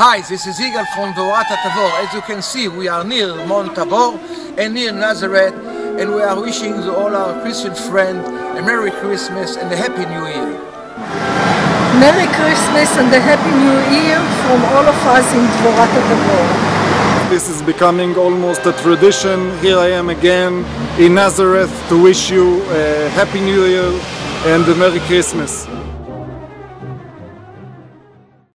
Hi, this is Yigal from Dvorat, Hatavor. As you can see, we are near Mount Tabor and near Nazareth, and we are wishing all our Christian friends a Merry Christmas and a Happy New Year. Merry Christmas and a Happy New Year from all of us in Dvorat, Hatavor. This is becoming almost a tradition. Here I am again in Nazareth to wish you a Happy New Year and a Merry Christmas.